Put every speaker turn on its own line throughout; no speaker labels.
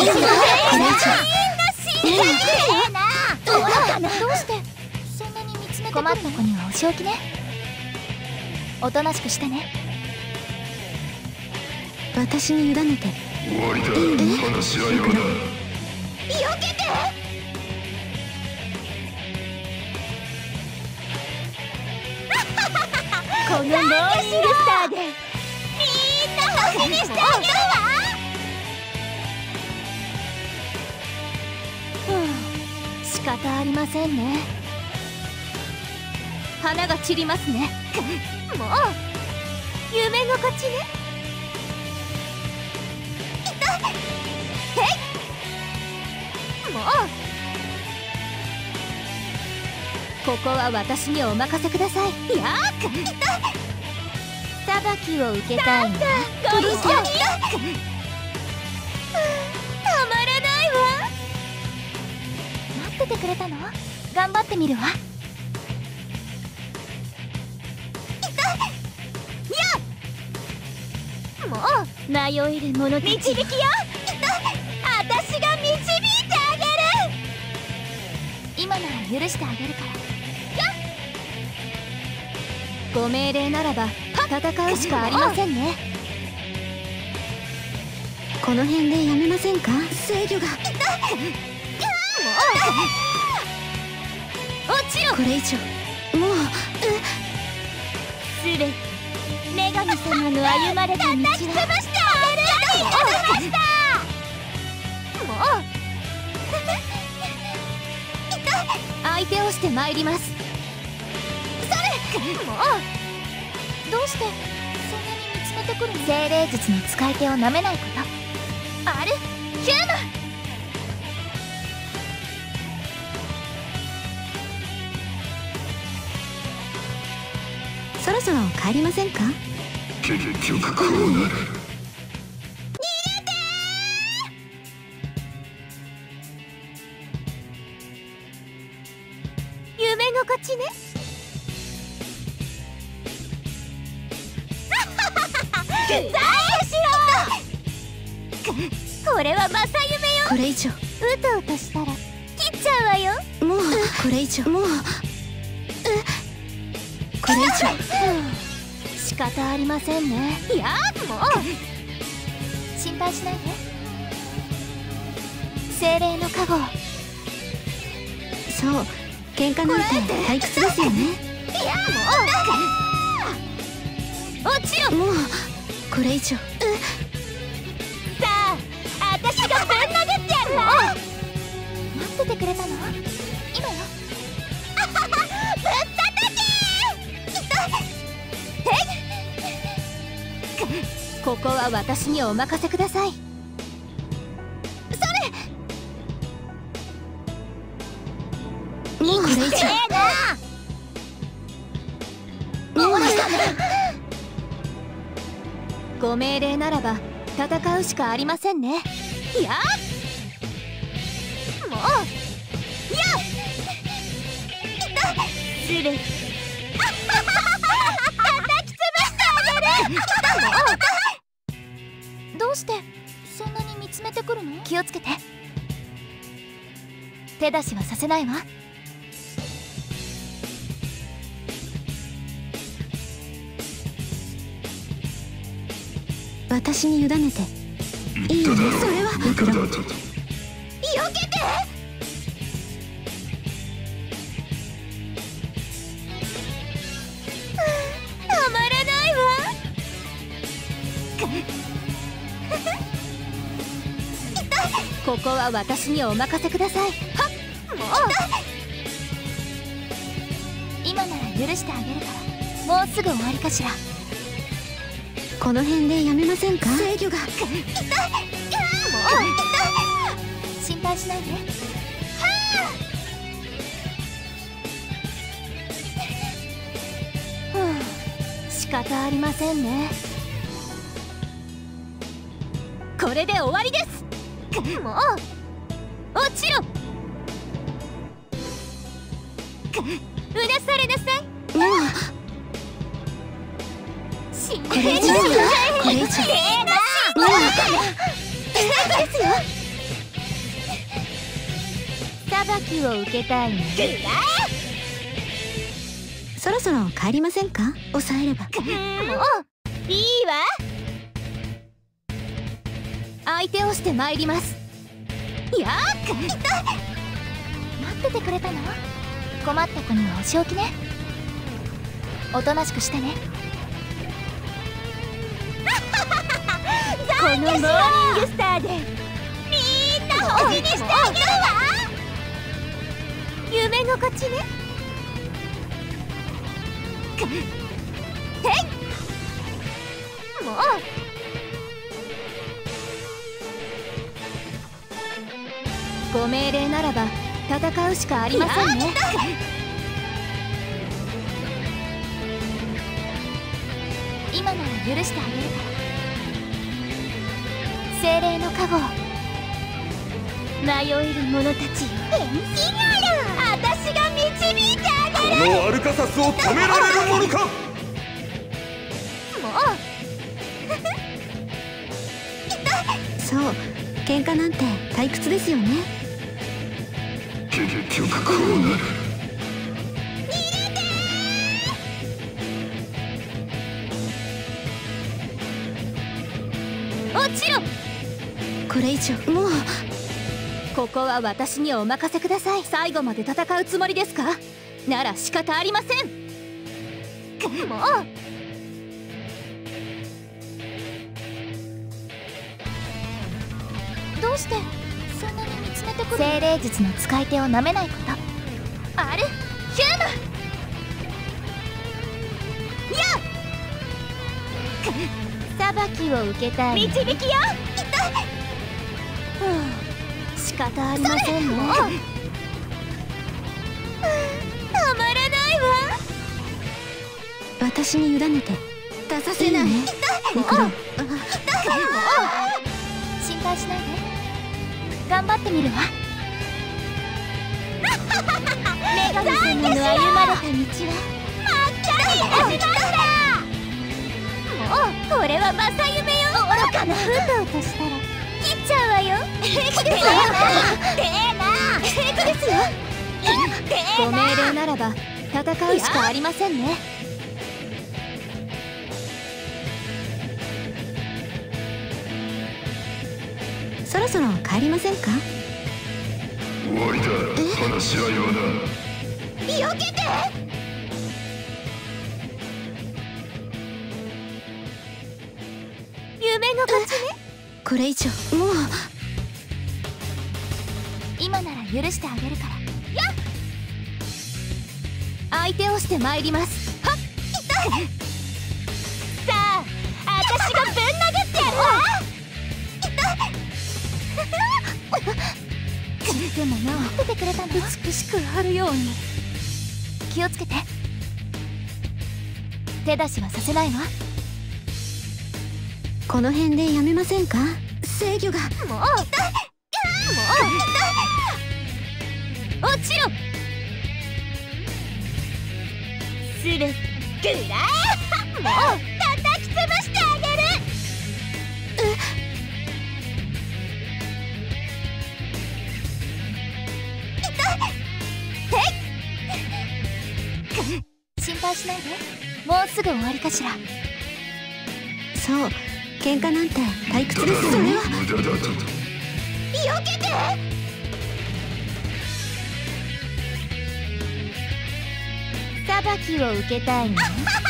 どうしてそんなに見つめて困った子にはお仕置きね。おとなしくしてね。
私に委ねて。
終わりだ。話し合いはな。
避けて。このモーニングスターでみんな星にしてあげるわ。仕方ありませんね。花が散りますね。もう夢心地ね。痛い。へい。もうここは私にお任せください。やーく。痛い。裁きを受けたいな。ご一緒に。たまらないわ。待っててくれたの？頑張ってみるわ。もう迷える者たち導きよ。私が導いてあげる。今なら許してあげるから。ご命令ならば戦うしかありませんね。
この辺でやめませんか？制御が。
もう落ちよ。
これ以上もう
すべて女神様の歩まれた道は叩き潰してあげる。もう相手をしてまいります。それ。もうどうしてそんなに見つめてくるの？精霊術の使い手をなめないこと。あるヒューマン。
そろそろ帰りませんか？
結局こうなる。
逃げてー。夢心地ね。ザイしろ。これは正夢よ。
これ以上
うとうとしたら切っちゃうわよ。
もうこれ以上もうこれ以上
仕方ありませんね。いやもう心配しないで。精霊の加護。
そう喧嘩なんて退屈ですよね。
いやもう落ちよ。
もうこれ以上
さあ私がぶん殴ってやるわ。待っててくれたの？今よ。ぶったたけー。ここは私にお任せください。それ。
もうこれ以上
ご命令ならば戦うしかありませんね。やもうやすべて叩き潰してあげる。どうしてそんなに見つめてくるの？気をつけて。手出しはさせないわ。
私に委ねていいよね。それは
無駄だと。
避けて。たまらないわ。ここは私にお任せください。はっ。もう今なら許してあげるから。もうすぐ終わりかしら。
この辺でやめませんか？制御が。
もう心配しないで。仕方ありませんね。これで終わりです。もう落ちろ。うなされなさい。
もう
これ以上
これ以上
ですよ。 裁きを受けたいの。
そろそろ帰りませんか？抑えれば。
もういいわ。相手をして参ります。やーっ、待っててくれたの？困った子にはお仕置きね。おとなしくしてね。このモーニングスターでみんな星にしてあげるわ。夢心地ね。へい、もうご命令ならば戦うしかありませんね。今なら許してあげるから。精霊の加護、迷える者たちよ。変身ある。私が導いてあげる。
このアルカサスを止められるものか。
も
そう、喧嘩なんて退屈ですよね。
結局こうなる。
落ちろ。
これ以上もう。
ここは私にお任せください。最後まで戦うつもりですか？なら仕方ありません。もうどうしてそんなに見つめてくるの？精霊術の使い手をなめないこと。あるヒューマンやっ、裁きを受けたい。導きよ。仕方ありませんね。たまらないわ。
私に委ねて出させない。
いいね。心配しないで。頑張ってみるわ。女神様の歩まれた道は真っ赤に始まった。もうこれは正夢よ。愚かな。うとうとしたら切っちゃうわよ。平気ですよ。平気ですよ。ご命令ならば戦うしかありませんね。
そろそろ帰りませんか？
終わりだ、話し合いはな。
避けて。夢の勝ちね。
これ以上もう。
今なら許してあげるから。やっ、相手をして参ります。はっ、さあ私がぶん殴ってやるわ。でもな、待っててくれたの？美しくあるように。気をつけて。手出しはさせないわ。
この辺でやめませんか？制御が。
もう落ちろ。するぐらい。もう叩き潰してあげる。心配しないで。もうすぐ終わりかしら。
そう、喧嘩なんて退屈ですよね。
無駄だと。
避けて。裁きを受けたいの？た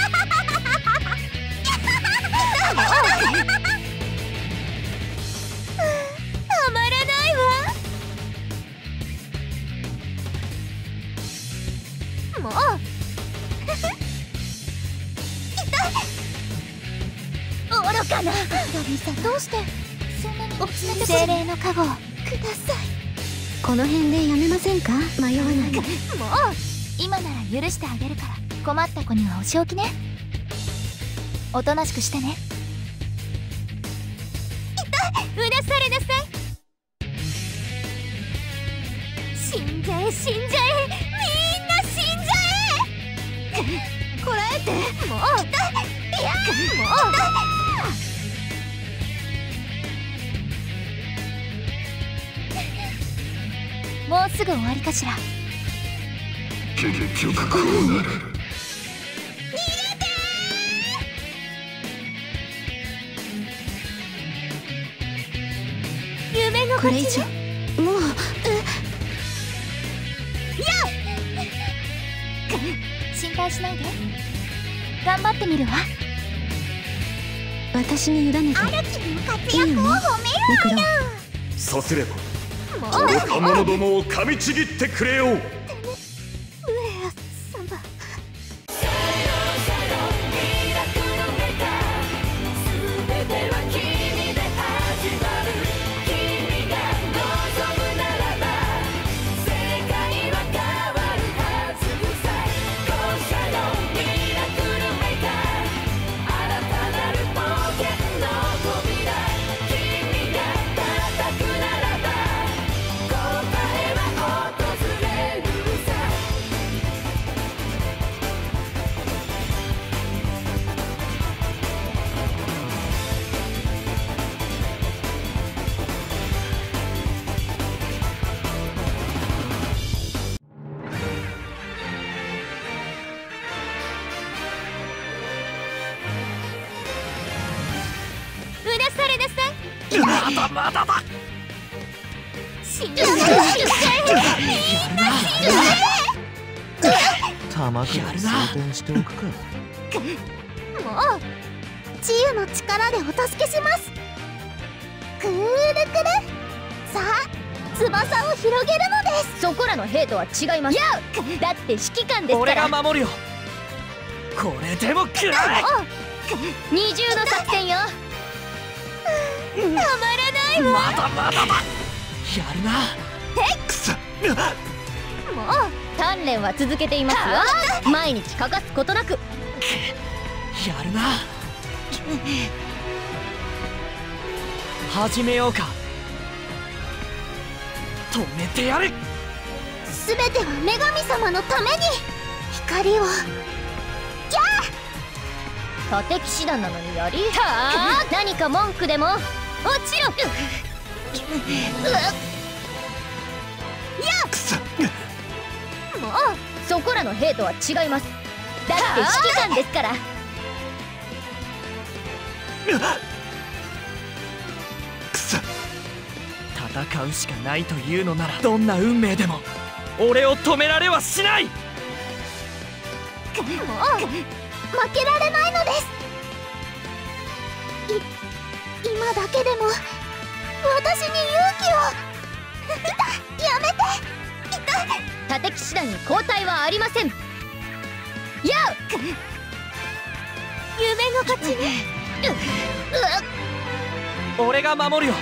まらないわ。もう愚かな。ラビーさん、どうしてそんなに落ちて。精霊の加護をください。
この辺でやめませんか？迷わない。
もう今なら許してあげるから。困った子にはお仕置きね。おとなしくしてね。うなされなさい。死んじゃえ、死んじゃえ、みんな死んじゃえ。こらえて。もういや、もうもうすぐ終わりかしら。
結局こうなる。
夢の勝ちね。
もう
心配しないで。頑張ってみるわ。
私に委ねて。
荒木の活
いいよね
躍を褒めようよ。
さすれば
もう
愚か者どもを噛みちぎってくれよう。
上様。
まだまだだ。
死んじゃう。みんな死んじゃう。
玉くら装填しておくか。
もう治癒の力でお助けします。くるくる。さあ翼を広げるのです。そこらの兵とは違います。だって指揮官ですから。
俺が守るよ。これでも食らえ。
二重の作戦よ。たまらないわ。
まだまだだ。やるな。
くそ。
もう鍛錬は続けていますよ。毎日欠かすことなく。
やるな。始めようか。止めてやる。
すべては女神様のために。光を。盾騎士団なのにやり。何か文句でも。もちろん。
くそ。
もうそこらの兵とは違います。だって指揮官ですから。
くそ。
戦うしかないというのなら、どんな運命でも俺を止められはしない。
もう負けられないのです。今だけでも私に勇気を。やめて。盾騎士団に交代はありません。夢の勝ちね。
俺が守るよ。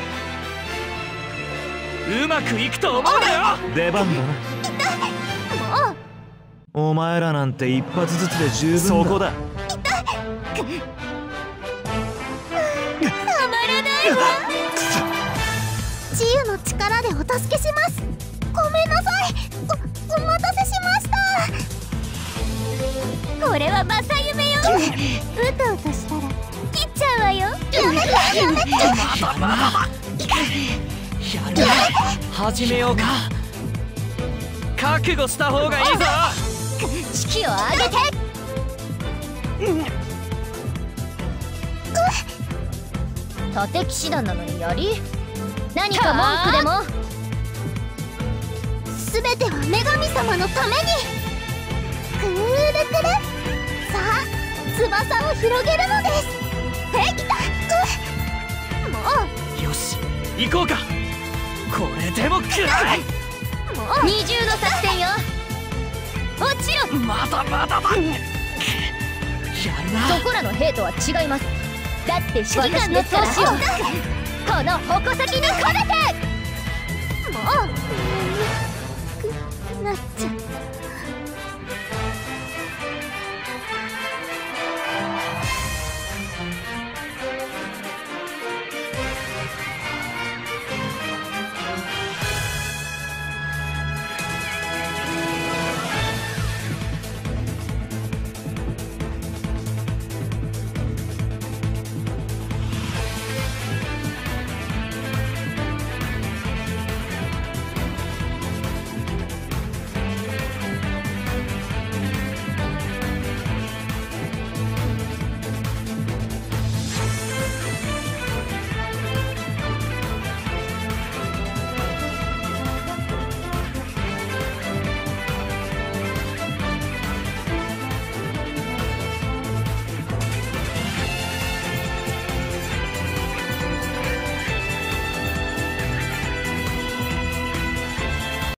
うまくいくと思うなよ。
出番だな。
もう
お前らなんて一発ずつで十分だ。そこだ。
たまらないわ。治癒の力でお助けします。ごめんなさい。お待たせしました。これは正夢よ。うとうとしたら切っちゃうわよ。やめてやめて。
まだまだだ。やるな。始めようか。覚悟した方がいいぞ。
士気を上げて。盾騎士団なのにやり。何か文句でも。すべては女神様のために。くるくる。さあ翼を広げるのです。できた。もう
よし行こうか。これでも食らえ。
もう二重の作戦よ。もちろん。
まだまだだ。やるな。
そこらの兵とは違います。だって指揮官ですから。この矛先に込めて。もうなっちゃっ